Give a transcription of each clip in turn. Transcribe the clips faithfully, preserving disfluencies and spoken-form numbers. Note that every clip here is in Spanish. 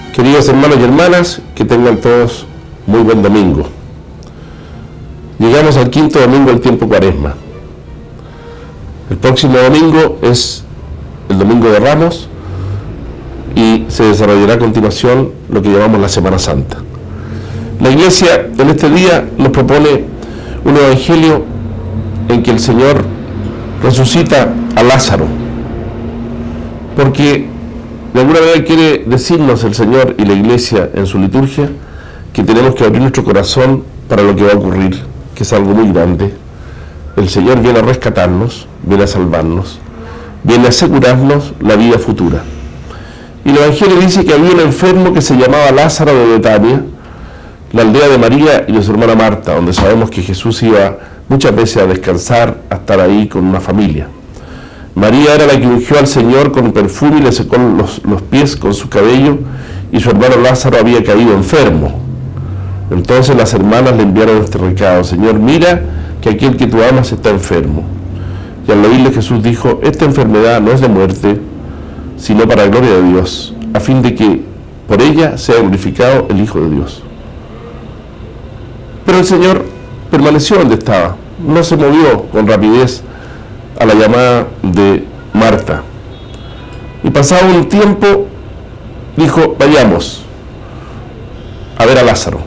Queridos hermanos y hermanas, que tengan todos muy buen domingo. Llegamos al quinto domingo del tiempo Cuaresma. El próximo domingo es el Domingo de Ramos y se desarrollará a continuación lo que llamamos la Semana Santa. La Iglesia en este día nos propone un evangelio en que el Señor resucita a Lázaro, porque de alguna manera quiere decirnos el Señor y la Iglesia en su liturgia que tenemos que abrir nuestro corazón para lo que va a ocurrir, que es algo muy grande. El Señor viene a rescatarnos, viene a salvarnos, viene a asegurarnos la vida futura. Y el Evangelio dice que había un enfermo que se llamaba Lázaro de Betania, la aldea de María y de su hermana Marta, donde sabemos que Jesús iba muchas veces a descansar, a estar ahí con una familia. María era la que ungió al Señor con perfume y le secó los, los pies con su cabello, y su hermano Lázaro había caído enfermo. Entonces las hermanas le enviaron este recado: Señor, mira que aquel que tú amas está enfermo. Y al oírle Jesús dijo: esta enfermedad no es de muerte, sino para la gloria de Dios, a fin de que por ella sea glorificado el Hijo de Dios. Pero el Señor permaneció donde estaba, no se movió con rapidez a la llamada de Marta. Y pasado un tiempo dijo: vayamos a ver a Lázaro.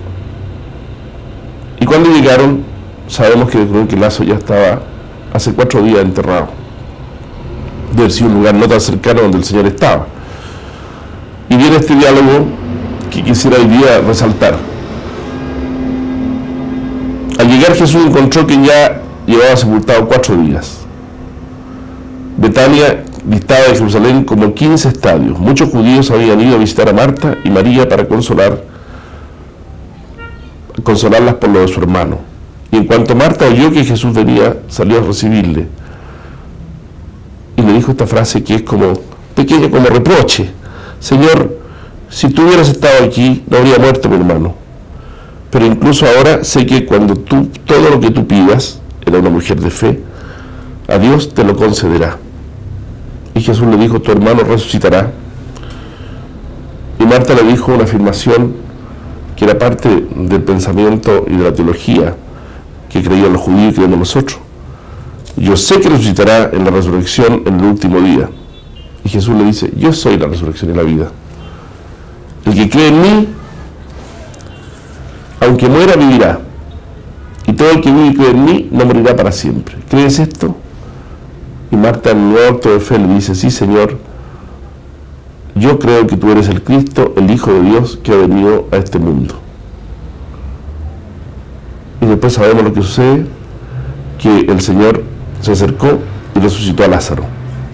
Y cuando llegaron, sabemos que, que Lázaro ya estaba hace cuatro días enterrado. Debe ser un lugar no tan cercano donde el Señor estaba. Y viene este diálogo que quisiera hoy día resaltar. Al llegar Jesús encontró que ya llevaba sepultado cuatro días. Betania distaba de Jerusalén como quince estadios. Muchos judíos habían ido a visitar a Marta y María para consolar, consolarlas por lo de su hermano. Y en cuanto Marta oyó que Jesús venía, salió a recibirle. Y le dijo esta frase que es como pequeña, como reproche: Señor, si tú hubieras estado aquí, no habría muerto mi hermano. Pero incluso ahora sé que cuando tú, todo lo que tú pidas, era una mujer de fe, a Dios te lo concederá. Y Jesús le dijo: tu hermano resucitará. Y Marta le dijo una afirmación que era parte del pensamiento y de la teología que creían los judíos y creíamos nosotros: yo sé que resucitará en la resurrección en el último día. Y Jesús le dice: yo soy la resurrección y la vida. El que cree en mí, aunque muera, vivirá. Y todo el que vive y cree en mí no morirá para siempre. ¿Crees esto? Y Marta, en un acto de fe, le dice: sí, Señor, yo creo que tú eres el Cristo, el Hijo de Dios, que ha venido a este mundo. Y después sabemos lo que sucede, que el Señor se acercó y resucitó a Lázaro.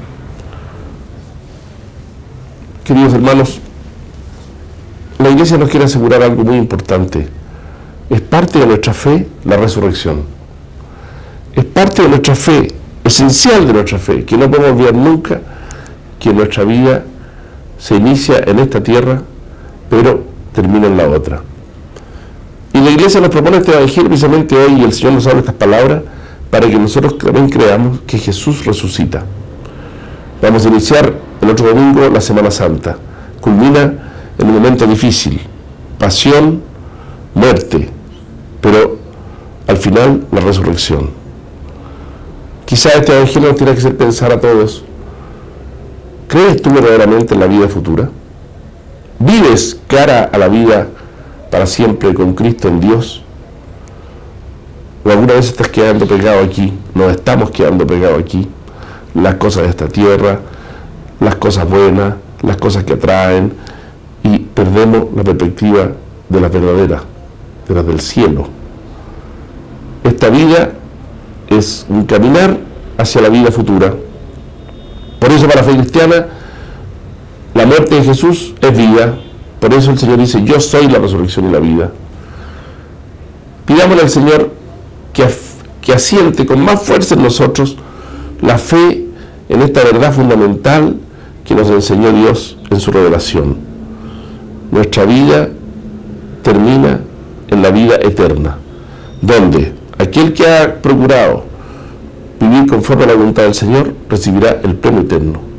Queridos hermanos, la Iglesia nos quiere asegurar algo muy importante. Es parte de nuestra fe la resurrección. Es parte de nuestra fe, esencial de nuestra fe, que no podemos olvidar nunca que nuestra vida se inicia en esta tierra, pero termina en la otra. Y la Iglesia nos propone este evangelio precisamente hoy, y el Señor nos habla estas palabras para que nosotros también creamos que Jesús resucita. Vamos a iniciar el otro domingo la Semana Santa. Culmina en un momento difícil: pasión, muerte, pero al final la resurrección. Quizá este evangelio nos tiene que hacer pensar a todos: ¿crees tú verdaderamente en la vida futura? ¿Vives cara a la vida para siempre con Cristo en Dios? ¿O alguna vez estás quedando pegado aquí? Nos estamos quedando pegados aquí. Las cosas de esta tierra, las cosas buenas, las cosas que atraen, y perdemos la perspectiva de las verdaderas, de las del cielo. Esta vida es un caminar hacia la vida futura. Por eso, para la fe cristiana, la muerte de Jesús es vida. Por eso el Señor dice: yo soy la resurrección y la vida. Pidámosle al Señor que, que asiente con más fuerza en nosotros la fe en esta verdad fundamental que nos enseñó Dios en su revelación. Nuestra vida termina en la vida eterna, donde aquel que ha procurado vivir conforme a la voluntad del Señor recibirá el premio eterno.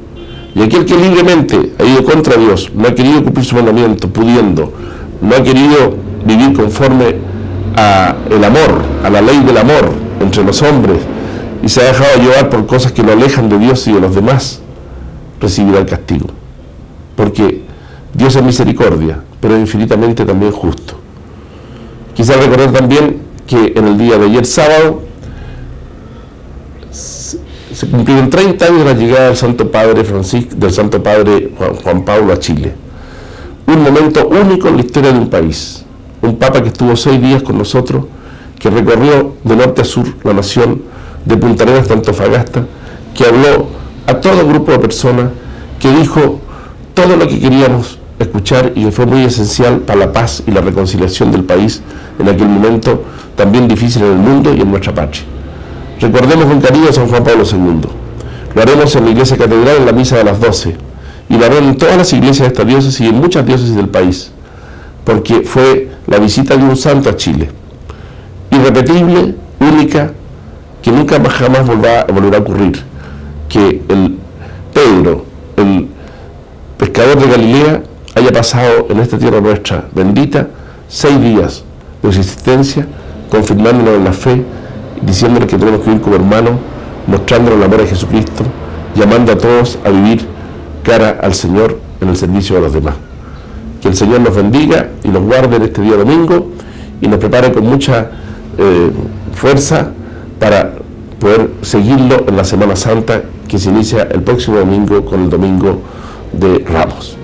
Y aquel que libremente ha ido contra Dios, no ha querido cumplir su mandamiento, pudiendo, no ha querido vivir conforme a el amor, a la ley del amor entre los hombres, y se ha dejado llevar por cosas que lo alejan de Dios y de los demás, recibirá el castigo. Porque Dios es misericordia, pero es infinitamente también justo. Quizás recordar también que en el día de ayer sábado se cumplieron treinta años de la llegada del Santo Padre Francisco, del Santo Padre Juan, Juan Pablo a Chile. Un momento único en la historia de un país. Un Papa que estuvo seis días con nosotros, que recorrió de norte a sur la nación, de Punta Arenas hasta Antofagasta, que habló a todo grupo de personas, que dijo todo lo que queríamos escuchar y que fue muy esencial para la paz y la reconciliación del país en aquel momento también difícil en el mundo y en nuestra patria. Recordemos con cariño a San Juan Pablo segundo. Lo haremos en la iglesia catedral en la misa de las doce y lo haremos en todas las iglesias de esta diócesis y en muchas diócesis del país, porque fue la visita de un santo a Chile, irrepetible, única, que nunca más jamás volverá, volverá a ocurrir, que el Pedro, el pescador de Galilea, haya pasado en esta tierra nuestra bendita seis días de su existencia, confirmándonos en la fe, diciéndoles que tenemos que vivir como hermanos, mostrándonos el amor a Jesucristo, llamando a todos a vivir cara al Señor en el servicio de los demás. Que el Señor nos bendiga y nos guarde en este día domingo y nos prepare con mucha eh, fuerza para poder seguirlo en la Semana Santa, que se inicia el próximo domingo con el Domingo de Ramos.